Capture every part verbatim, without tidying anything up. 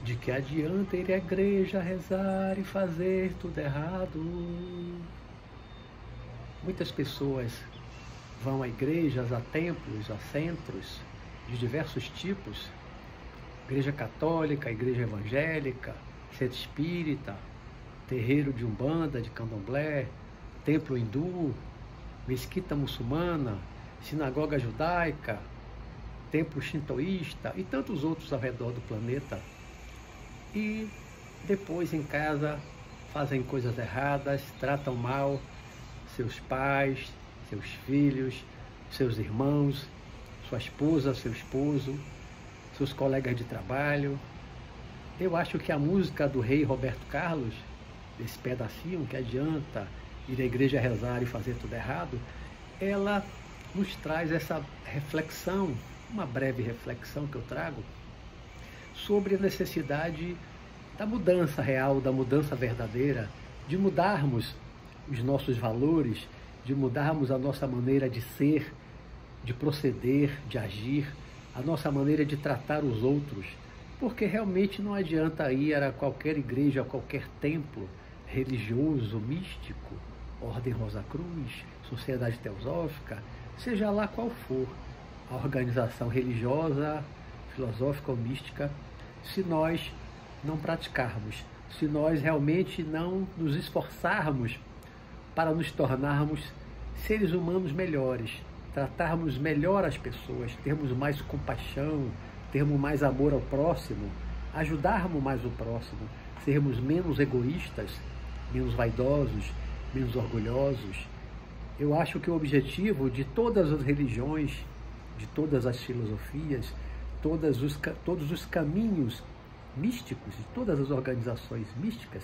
De que adianta ir à igreja rezar e fazer tudo errado? Muitas pessoas vão a igrejas, a templos, a centros de diversos tipos, igreja católica, igreja evangélica, centro espírita, terreiro de umbanda, de candomblé, templo hindu, mesquita muçulmana, sinagoga judaica, templo shintoísta e tantos outros ao redor do planeta. E depois em casa fazem coisas erradas, tratam mal seus pais, seus filhos, seus irmãos, sua esposa, seu esposo, seus colegas de trabalho. Eu acho que a música do rei Roberto Carlos, desse pedacinho, que adianta ir à igreja rezar e fazer tudo errado, ela nos traz essa reflexão, uma breve reflexão que eu trago, sobre a necessidade da mudança real, da mudança verdadeira, de mudarmos os nossos valores, de mudarmos a nossa maneira de ser, de proceder, de agir, a nossa maneira de tratar os outros, porque realmente não adianta ir a qualquer igreja, a qualquer templo religioso, místico, Ordem Rosa Cruz, Sociedade Teosófica, seja lá qual for a organização religiosa, filosófica ou mística, se nós não praticarmos, se nós realmente não nos esforçarmos para nos tornarmos seres humanos melhores, tratarmos melhor as pessoas, termos mais compaixão, termos mais amor ao próximo, ajudarmos mais o próximo, sermos menos egoístas, menos vaidosos, menos orgulhosos. Eu acho que o objetivo de todas as religiões, de todas as filosofias, todos os, todos os caminhos místicos, de todas as organizações místicas,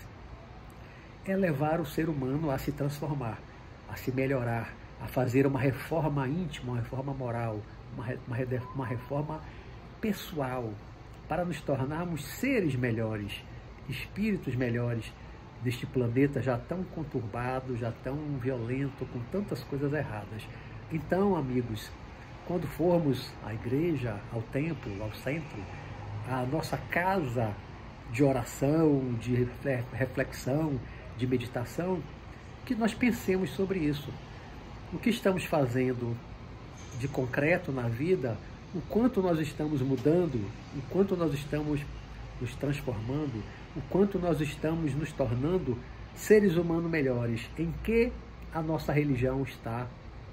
é levar o ser humano a se transformar, a se melhorar, a fazer uma reforma íntima, uma reforma moral, uma, uma, uma reforma pessoal, para nos tornarmos seres melhores, espíritos melhores deste planeta já tão conturbado, já tão violento, com tantas coisas erradas. Então, amigos, quando formos à igreja, ao templo, ao centro, à nossa casa de oração, de reflexão, de meditação, que nós pensemos sobre isso. O que estamos fazendo de concreto na vida, o quanto nós estamos mudando, o quanto nós estamos nos transformando, o quanto nós estamos nos tornando seres humanos melhores, em que a nossa religião está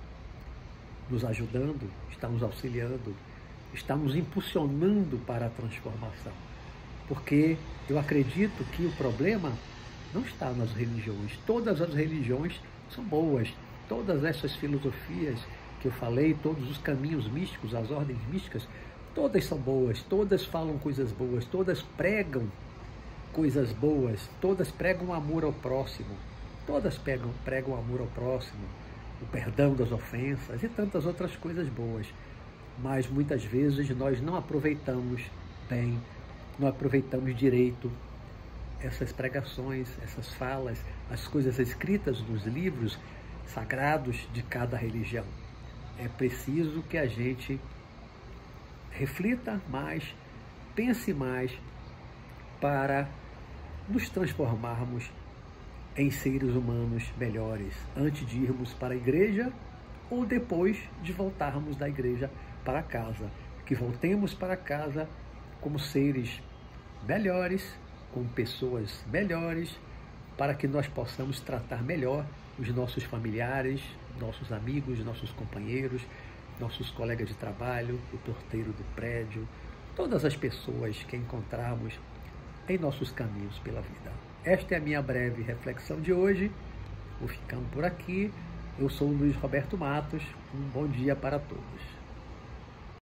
nos ajudando, está nos auxiliando, está nos impulsionando para a transformação. Porque eu acredito que o problema não está nas religiões. Todas as religiões são boas. Todas essas filosofias que eu falei, todos os caminhos místicos, as ordens místicas, todas são boas, todas falam coisas boas, todas pregam coisas boas, todas pregam amor ao próximo, todas pregam, pregam amor ao próximo, o perdão das ofensas e tantas outras coisas boas. Mas muitas vezes nós não aproveitamos bem, não aproveitamos direito essas pregações, essas falas, as coisas escritas nos livros sagrados de cada religião. É preciso que a gente reflita mais, pense mais, para nos transformarmos em seres humanos melhores, antes de irmos para a igreja ou depois de voltarmos da igreja para casa. Que voltemos para casa como seres melhores, com pessoas melhores, para que nós possamos tratar melhor os nossos familiares, nossos amigos, nossos companheiros, nossos colegas de trabalho, o porteiro do prédio, todas as pessoas que encontramos em nossos caminhos pela vida. Esta é a minha breve reflexão de hoje. Vou ficando por aqui. Eu sou o Luiz Roberto Matos. Um bom dia para todos.